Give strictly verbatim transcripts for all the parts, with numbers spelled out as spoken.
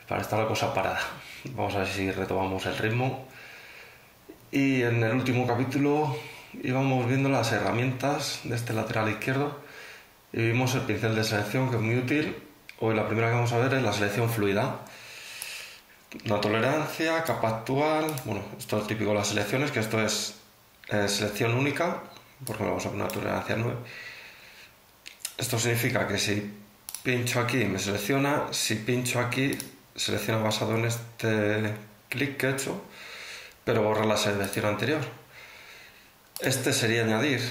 para estar la cosa parada. Vamos a ver si retomamos el ritmo. Y en el último capítulo íbamos viendo las herramientas de este lateral izquierdo y vimos el pincel de selección, que es muy útil. Hoy la primera que vamos a ver es la selección fluida. Una tolerancia, capa actual. Bueno, esto es típico de las selecciones, que esto es eh, selección única. Por ejemplo, vamos a poner una tolerancia nueve. Esto significa que si pincho aquí me selecciona, si pincho aquí selecciona basado en este clic que he hecho, pero borra la selección anterior. Este sería añadir.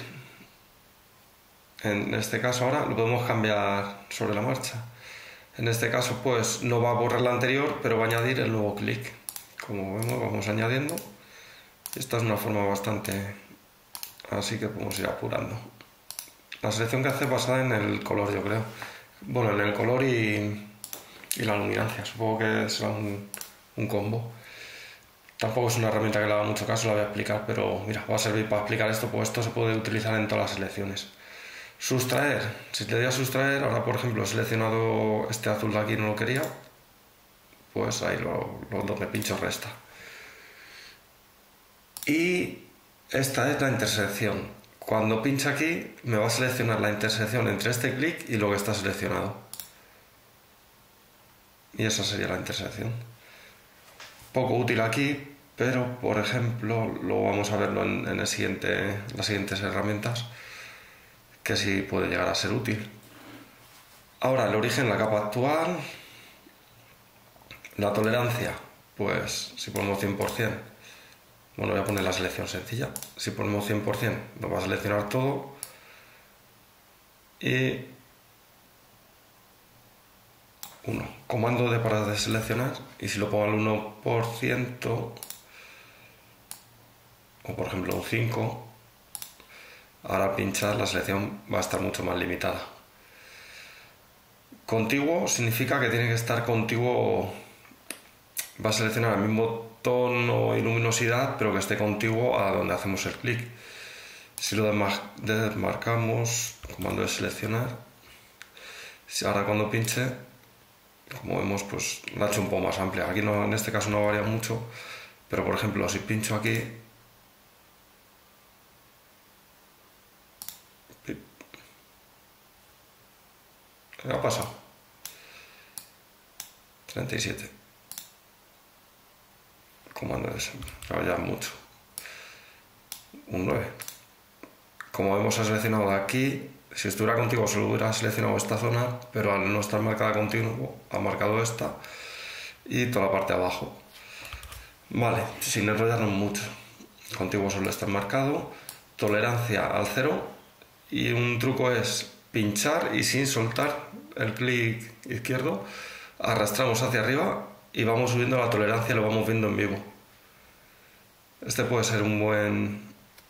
En este caso ahora lo podemos cambiar sobre la marcha. En este caso pues no va a borrar la anterior, pero va a añadir el nuevo clic. Como vemos, vamos añadiendo. Esta es una forma bastante... así que podemos ir apurando. La selección que hace es basada en el color, yo creo. Bueno, en el color y, y la luminancia. Supongo que será un, un combo. Tampoco es una herramienta que le haga mucho caso, la voy a explicar, pero mira, va a servir para explicar esto, pues esto se puede utilizar en todas las selecciones. Sustraer. Si le doy a sustraer, ahora por ejemplo he seleccionado este azul de aquí, no lo quería, pues ahí lo, lo donde pincho resta. Y esta es la intersección. Cuando pincho aquí me va a seleccionar la intersección entre este clic y lo que está seleccionado. Y esa sería la intersección. Poco útil aquí, pero por ejemplo lo vamos a verlo en, en el siguiente, las siguientes herramientas, que sí puede llegar a ser útil. Ahora el origen, la capa actual, la tolerancia, pues si ponemos cien por cien, bueno, voy a poner la selección sencilla, si ponemos cien por cien nos va a seleccionar todo y uno, comando D para deseleccionar, y si lo pongo al uno por ciento o por ejemplo un cinco, ahora pinchar la selección va a estar mucho más limitada. Contiguo significa que tiene que estar contiguo, va a seleccionar el mismo tono y luminosidad, pero que esté contiguo a donde hacemos el clic. Si lo desmarcamos, comando de seleccionar, ahora cuando pinche, como vemos, pues la he hecho un poco más amplia. Aquí no, en este caso no varía mucho, pero por ejemplo si pincho aquí, ¿qué ha pasado? treinta y siete. Comando de seleccionar, ya mucho. Un nueve. Como hemos seleccionado de aquí, si estuviera contigo solo hubiera seleccionado esta zona, pero al no estar marcada contigo ha marcado esta y toda la parte de abajo. Vale, sin enrollarnos mucho. Contigo solo está marcado. Tolerancia al cero. Y un truco es pinchar y sin soltar el clic izquierdo arrastramos hacia arriba y vamos subiendo la tolerancia, lo vamos viendo en vivo. Este puede ser un buen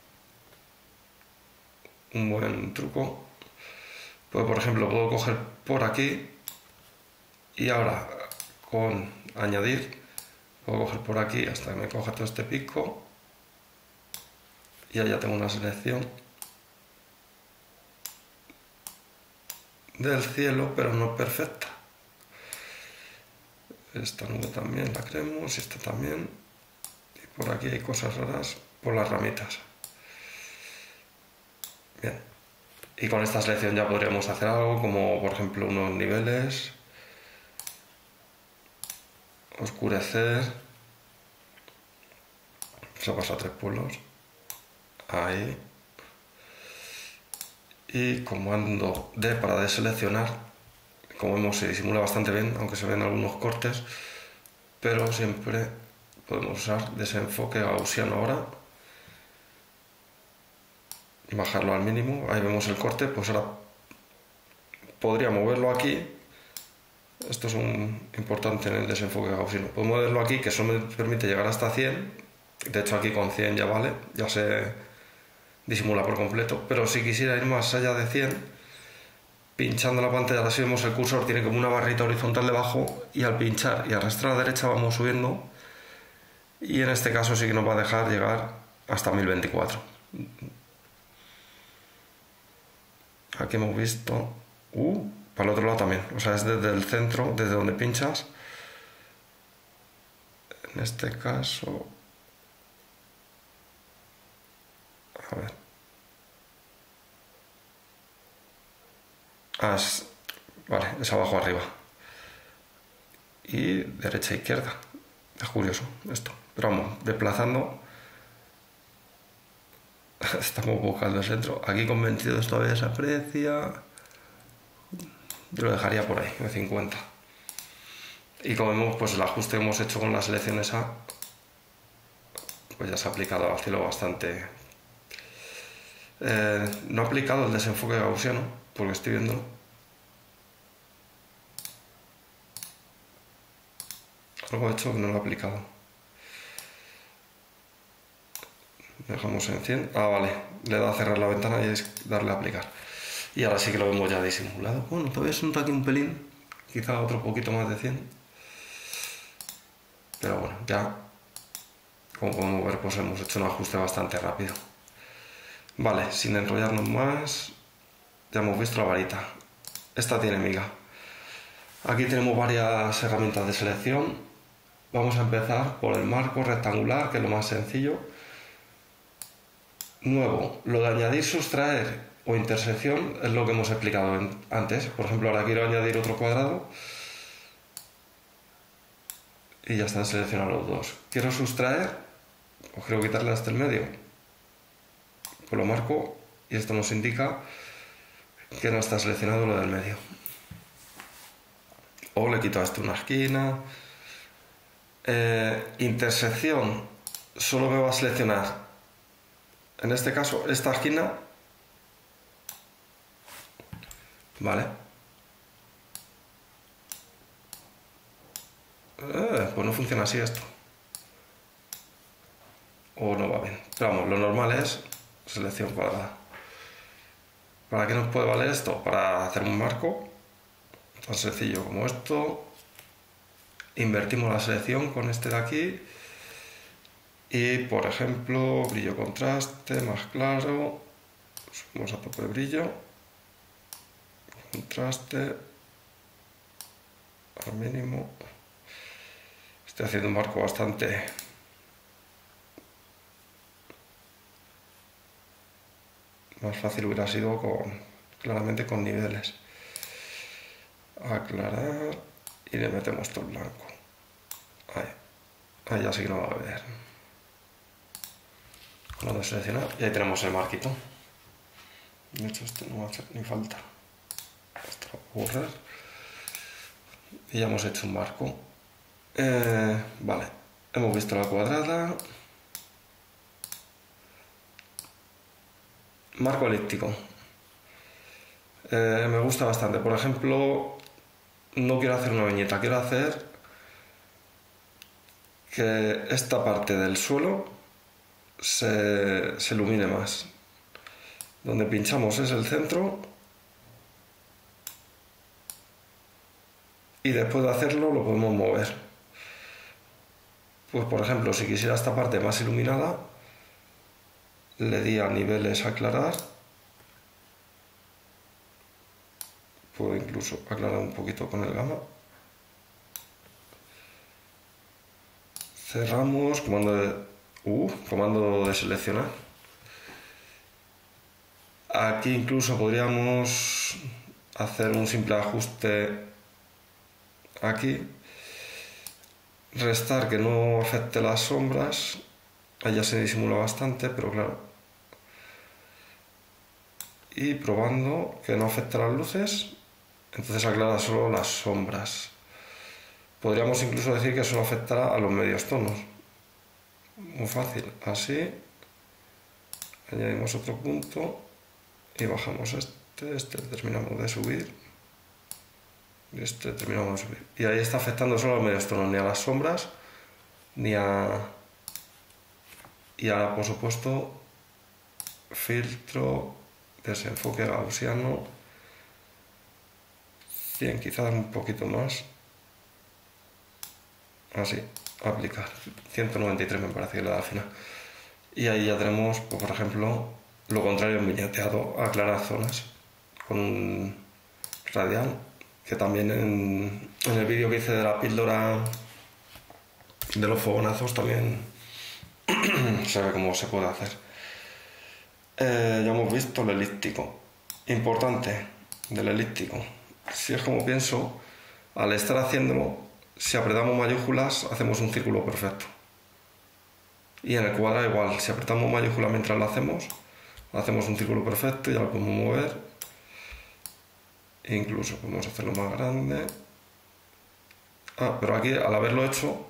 un buen truco. Pues por ejemplo puedo coger por aquí y ahora con añadir puedo coger por aquí hasta que me coja todo este pico y ahí ya tengo una selección del cielo, pero no perfecta. Esta nube también la creemos y esta también, y por aquí hay cosas raras por las ramitas. Bien, y con esta selección ya podríamos hacer algo como por ejemplo unos niveles, oscurecer, se pasa a tres polos, ahí, y comando D para deseleccionar. Como vemos se disimula bastante bien, aunque se ven algunos cortes, pero siempre podemos usar desenfoque gaussiano ahora, bajarlo al mínimo, ahí vemos el corte. Pues ahora podría moverlo aquí, esto es un importante en el desenfoque gaussiano, puedo moverlo aquí, que eso me permite llegar hasta cien, de hecho aquí con cien ya vale, ya se disimula por completo, pero si quisiera ir más allá de cien, pinchando la pantalla, ahora si vemos el cursor tiene como una barrita horizontal debajo y al pinchar y arrastrar a la derecha vamos subiendo, y en este caso sí que nos va a dejar llegar hasta mil veinticuatro. Aquí hemos visto uh, para el otro lado también, o sea es desde el centro, desde donde pinchas En este caso, a ver, ah, es, vale, es abajo arriba y derecha e izquierda. Es curioso esto, pero vamos, desplazando. Estamos buscando el centro. Aquí con veintidós todavía se aprecia. Yo lo dejaría por ahí, de cincuenta. Y como vemos, pues el ajuste que hemos hecho con la selección esa, pues ya se ha aplicado al cielo bastante. Eh, no ha aplicado el desenfoque gaussiano, porque estoy viendo. Algo he hecho que no lo he aplicado. Dejamos en cien. Ah, vale. Le da a cerrar la ventana y es darle a aplicar. Y ahora sí que lo vemos ya disimulado. Bueno, todavía se nota aquí un pelín. Quizá otro poquito más de cien. Pero bueno, ya, como podemos ver, pues hemos hecho un ajuste bastante rápido. Vale, sin enrollarnos más, ya hemos visto la varita. Esta tiene miga. Aquí tenemos varias herramientas de selección. Vamos a empezar por el marco rectangular, que es lo más sencillo. Nuevo, lo de añadir, sustraer o intersección es lo que hemos explicado antes. Por ejemplo, ahora quiero añadir otro cuadrado y ya están seleccionados los dos. Quiero sustraer, o quiero quitarle hasta el medio, pues lo marco y esto nos indica que no está seleccionado lo del medio. O le quito a esto una esquina. Eh, intersección, solo me va a seleccionar, en este caso, esta esquina. Vale. Eh, pues no funciona así esto. O no va bien. Pero vamos, lo normal es selección cuadrada. ¿Para qué nos puede valer esto? Para hacer un marco tan sencillo como esto. Invertimos la selección con este de aquí. Y por ejemplo, brillo contraste, más claro. Subimos a tope de brillo. Contraste. Al mínimo. Estoy haciendo un marco bastante más fácil, hubiera sido con, claramente con niveles. Aclarar y le metemos todo el blanco. Ahí, ahí ya sí que no va a ver. Lo de seleccionar y ahí tenemos el marquito. De hecho, esto no va a hacer ni falta. Esto lo voy a borrar. Y ya hemos hecho un marco. Eh, vale, hemos visto la cuadrada. Marco elíptico. Eh, me gusta bastante. Por ejemplo, no quiero hacer una viñeta, quiero hacer que esta parte del suelo se, se ilumine más. Donde pinchamos es el centro. Y después de hacerlo lo podemos mover. Pues por ejemplo, si quisiera esta parte más iluminada, le di a niveles aclarar. Puedo incluso aclarar un poquito con el gamma. Cerramos, comando de, uh, comando de seleccionar. Aquí incluso podríamos hacer un simple ajuste aquí. Restar que no afecte las sombras. Ahí ya se disimula bastante, pero claro. Y probando que no afecte las luces, entonces aclara solo las sombras. Podríamos incluso decir que solo afectará a los medios tonos. Muy fácil. Así. Añadimos otro punto y bajamos este. Este terminamos de subir. Y este terminamos de subir. Y ahí está afectando solo a los medios tonos, ni a las sombras, ni a... Y ahora, por supuesto, filtro, desenfoque gaussiano, cien, quizás un poquito más. Así, aplicar. ciento noventa y tres me parece que le da al final. Y ahí ya tenemos, pues, por ejemplo, lo contrario en viñeteado, aclarar zonas con un radial, que también en, en el vídeo que hice de la píldora de los fogonazos también se ve cómo se puede hacer. Eh, ya hemos visto el elíptico. Importante del elíptico. Si es como pienso, al estar haciéndolo, si apretamos mayúsculas, hacemos un círculo perfecto. Y en el cuadrado igual, si apretamos mayúsculas mientras lo hacemos, hacemos un círculo perfecto y ya lo podemos mover. Incluso podemos hacerlo más grande. Ah, pero aquí al haberlo hecho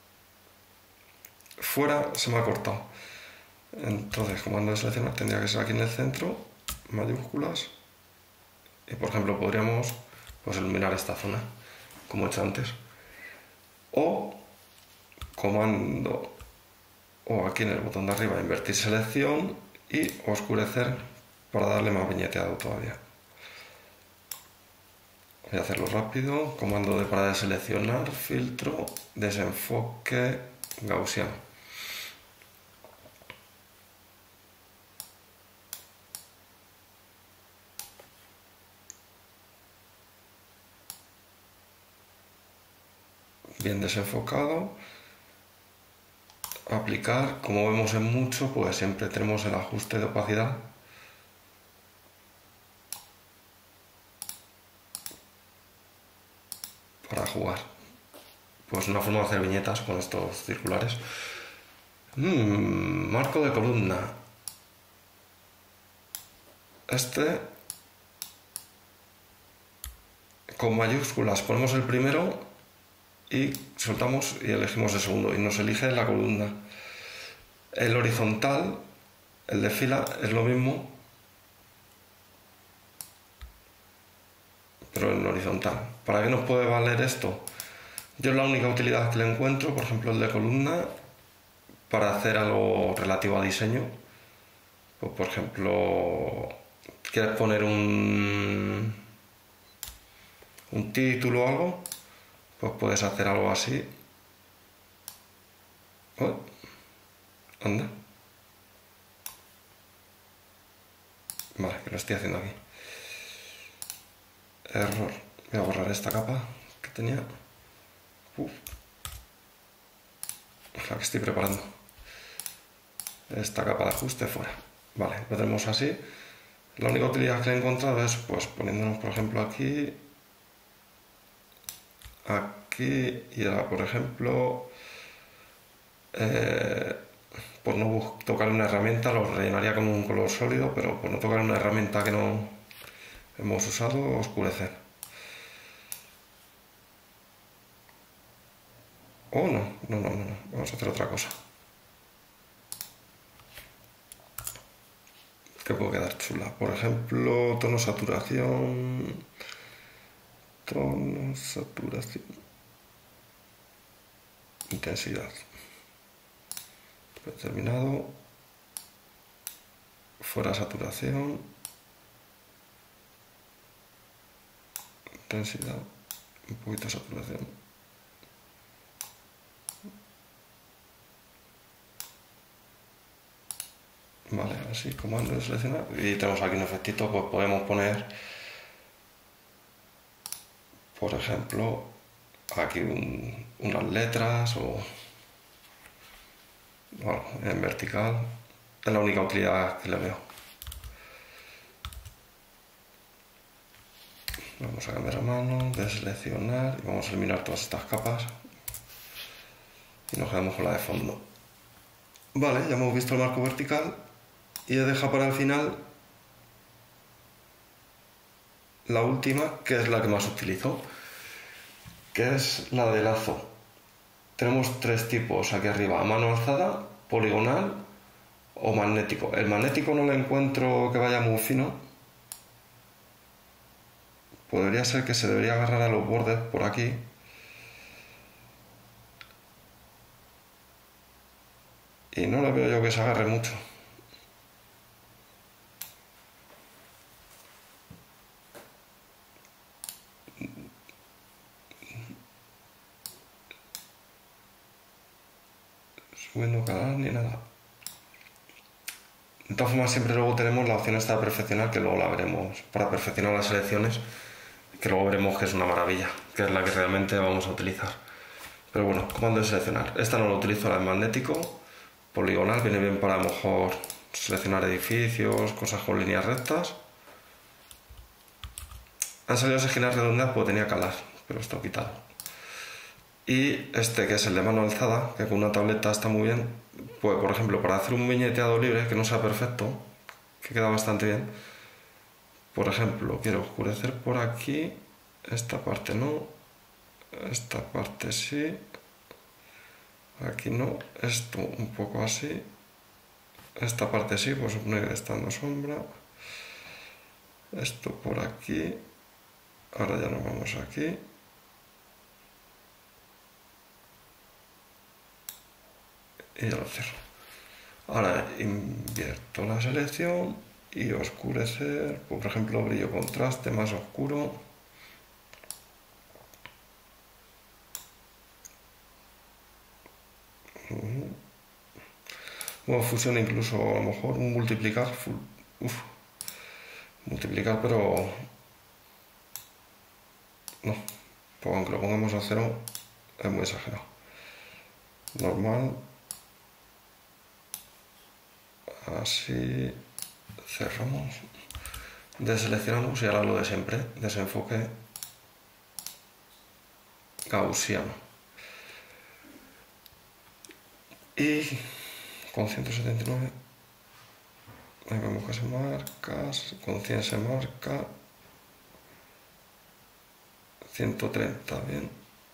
fuera se me ha cortado. Entonces, comando de seleccionar tendría que ser aquí en el centro, mayúsculas. Y por ejemplo podríamos pues, iluminar esta zona, como he hecho antes. O comando, o aquí en el botón de arriba, invertir selección y oscurecer para darle más viñeteado todavía. Voy a hacerlo rápido, comando de para de seleccionar, filtro, desenfoque, gaussiano. Bien desenfocado. Aplicar, como vemos en mucho, pues siempre tenemos el ajuste de opacidad. Para jugar. Pues una forma de hacer viñetas con estos circulares. Mm, marco de columna. Este con mayúsculas ponemos el primero y soltamos y elegimos el segundo y nos elige la columna. El horizontal, el de fila, es lo mismo, pero en horizontal. ¿Para qué nos puede valer esto? Yo la única utilidad que le encuentro, por ejemplo el de columna, para hacer algo relativo a diseño, pues por ejemplo, quieres poner un, un título o algo, pues puedes hacer algo así. Oh, anda. Vale, que lo estoy haciendo aquí. Error. Voy a borrar esta capa que tenía. Uf. La que estoy preparando. Esta capa de ajuste fuera. Vale, lo tenemos así. La única utilidad que he encontrado es pues poniéndonos por ejemplo aquí, aquí y ahora por ejemplo eh, por no tocar una herramienta lo rellenaría con un color sólido, pero por no tocar una herramienta que no hemos usado, oscurecer. Oh no, no, no, no, no. Vamos a hacer otra cosa. Que puede quedar chula. Por ejemplo, tono saturación. Tono saturación. Intensidad. Determinado. Fuera saturación. Intensidad. Un poquito de saturación. Vale, así, comando de seleccionar. Y tenemos aquí un efectito, pues podemos poner, por ejemplo, aquí un, unas letras o, bueno, en vertical. Es la única utilidad que le veo. Vamos a cambiar a mano, deseleccionar y vamos a eliminar todas estas capas. Y nos quedamos con la de fondo. Vale, ya hemos visto el marco vertical. Y he dejado para el final la última, que es la que más utilizo, que es la de lazo. Tenemos tres tipos aquí arriba: a mano alzada, poligonal o magnético. El magnético no le encuentro que vaya muy fino. Podría ser que se debería agarrar a los bordes por aquí. Y no le veo yo que se agarre mucho. Subiendo canal ni nada. De todas formas, siempre luego tenemos la opción esta de perfeccionar, que luego la veremos para perfeccionar las selecciones, que luego veremos que es una maravilla, que es la que realmente vamos a utilizar. Pero bueno, comando de seleccionar. Esta no la utilizo, la de magnético. Poligonal, viene bien para a lo mejor seleccionar edificios, cosas con líneas rectas. Han salido esquinas redondeadas porque tenía calar, pero esto he quitado. Y este que es el de mano alzada, que con una tableta está muy bien, pues por ejemplo para hacer un viñeteado libre que no sea perfecto, que queda bastante bien. Por ejemplo, quiero oscurecer por aquí, esta parte no, esta parte sí, aquí no, esto un poco así, esta parte sí, pues supone que está dando sombra, esto por aquí, ahora ya nos vamos aquí. Y ya lo cierro. Ahora invierto la selección y oscurecer, por ejemplo, brillo contraste más oscuro. Bueno, fusión incluso a lo mejor un multiplicar, uf, multiplicar, pero no, pues aunque lo pongamos a cero es muy exagerado. Normal, así, cerramos, deseleccionamos y ahora lo de siempre, desenfoque gaussiano. Y con ciento setenta y nueve, ahí vemos que se marca, con cien se marca, ciento treinta, bien,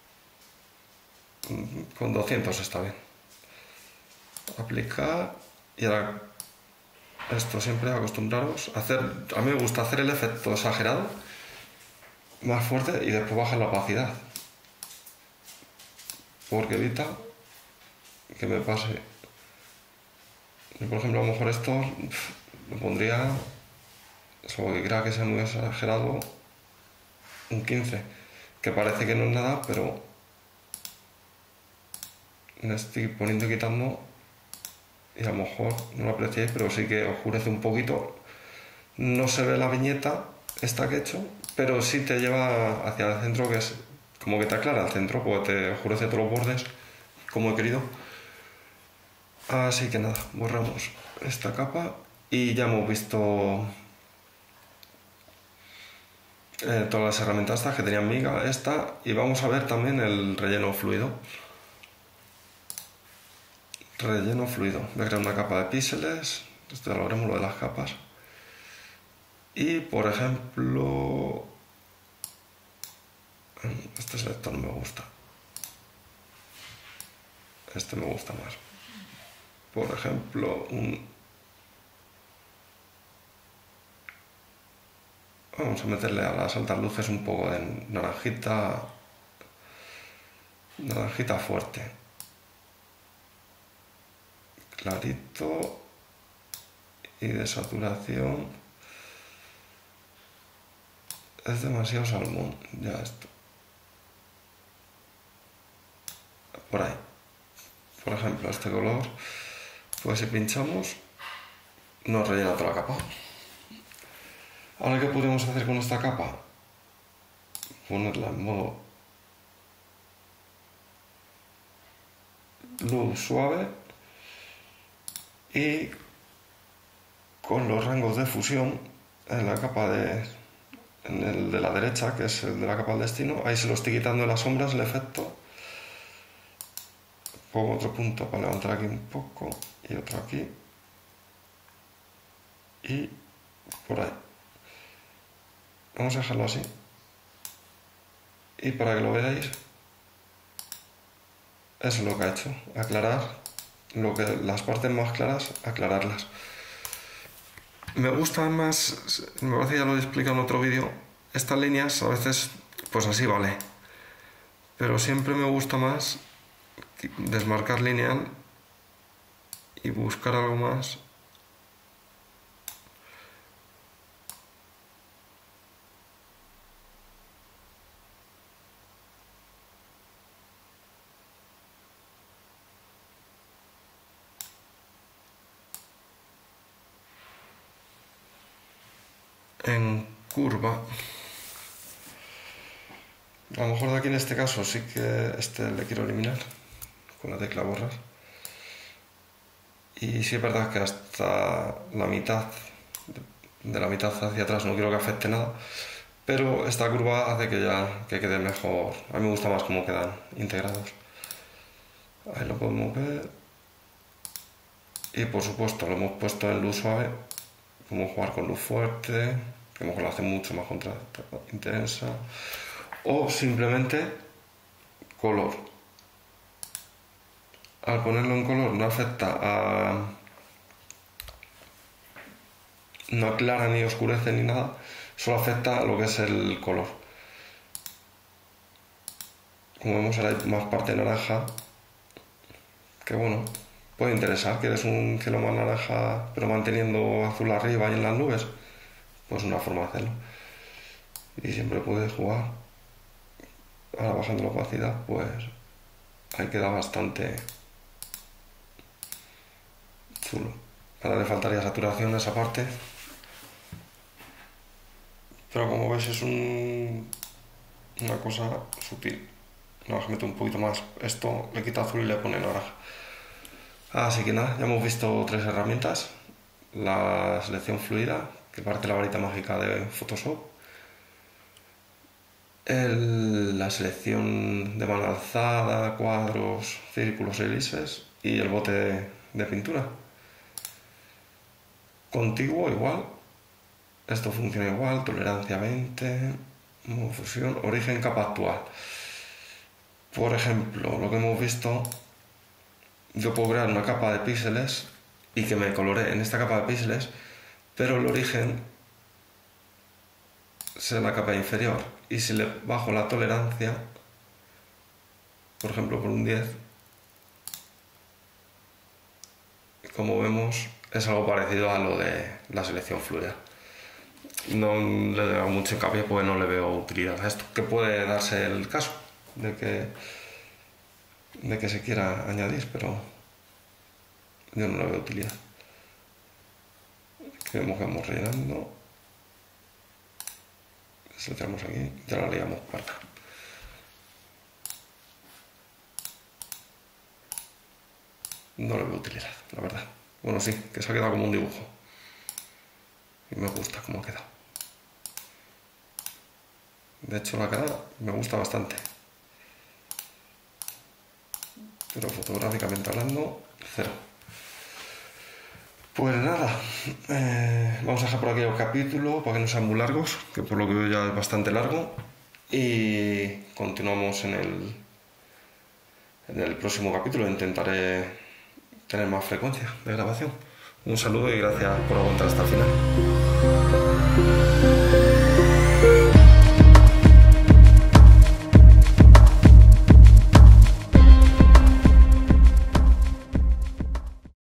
con doscientos está bien. Aplicar, y ahora esto siempre acostumbraros a hacer, a mí me gusta hacer el efecto exagerado, más fuerte, y después bajar la opacidad, porque evita que me pase. Yo, por ejemplo, a lo mejor esto lo pondría, solo que crea que sea muy exagerado, un quince, que parece que no es nada, pero le estoy poniendo y quitando y a lo mejor no lo apreciáis, pero sí que oscurece un poquito. No se ve la viñeta esta que he hecho, pero sí te lleva hacia el centro, que es como que te aclara el centro, porque te oscurece todos los bordes como he querido. Así que nada, borramos esta capa y ya hemos visto eh, todas las herramientas estas que tenía miga, esta, y vamos a ver también el relleno fluido. Relleno fluido. Voy a crear una capa de píxeles, esto ya lo haremos, lo de las capas. Y por ejemplo, este selector no me gusta, este me gusta más. Por ejemplo, un... vamos a meterle a las altas luces un poco de naranjita, naranjita fuerte, clarito, y de saturación es demasiado salmón, ya esto, por ahí. Por ejemplo, este color, pues si pinchamos nos rellena toda la capa. Ahora, ¿qué podemos hacer con esta capa? Ponerla en modo luz suave y con los rangos de fusión en la capa de, en el de la derecha, que es el de la capa del destino, ahí se lo estoy quitando en las sombras el efecto. Pongo otro punto para levantar aquí un poco y otro aquí y por ahí. Vamos a dejarlo así, y para que lo veáis, eso es lo que ha hecho, aclarar lo que, las partes más claras, aclararlas. Me gusta más, me parece que ya lo he explicado en otro vídeo, estas líneas a veces pues así vale, pero siempre me gusta más desmarcar lineal y buscar algo más. En curva, A lo mejor de aquí en este caso sí que este le quiero eliminar con la tecla borrar. Y sí es verdad que hasta la mitad, de la mitad hacia atrás no quiero que afecte nada, pero esta curva hace que ya que quede mejor. A mí me gusta más cómo quedan integrados. Ahí lo podemos ver. Y por supuesto lo hemos puesto en luz suave. Podemos jugar con luz fuerte, que a lo mejor lo hace mucho más contra intensa. O simplemente color. Al ponerlo en color no afecta a... no aclara ni oscurece ni nada, solo afecta a lo que es el color. Como vemos ahora hay más parte naranja, que bueno, puede interesar. ¿Quieres un cielo más naranja pero manteniendo azul arriba y en las nubes? Pues una forma de hacerlo. Y siempre puedes jugar. Ahora bajando la opacidad, pues ahí queda bastante chulo. Ahora le faltaría saturación a esa parte, pero como ves es un, una cosa sutil. Nada más meto un poquito más, esto le quita azul y le pone naranja. Así que nada, ya hemos visto tres herramientas: la selección fluida, que parece la varita mágica de Photoshop, el, la selección de mano alzada, cuadros, círculos, elises, y el bote de, de pintura. Contiguo igual, esto funciona igual, tolerancia veinte, modo fusión, origen, capa actual. Por ejemplo, lo que hemos visto, yo puedo crear una capa de píxeles y que me coloree en esta capa de píxeles, pero el origen será la capa inferior, y si le bajo la tolerancia, por ejemplo por un diez, como vemos es algo parecido a lo de la selección fluida. No le doy mucho hincapié porque no le veo utilidad a esto, que puede darse el caso de que, de que se quiera añadir, pero yo no le veo utilidad. Que vemos que vamos rellenando, seleccionamos aquí, ya la liamos parda. No le veo utilidad, la verdad. Bueno, sí, que se ha quedado como un dibujo y me gusta cómo ha quedado. De hecho la cara me gusta bastante, pero fotográficamente hablando, cero. Pues nada, eh, vamos a dejar por aquí el capítulo para que no sean muy largos, que por lo que veo ya es bastante largo, y continuamos en el, en el próximo capítulo. Intentaré tener más frecuencia de grabación. Un saludo y gracias por aguantar hasta el final.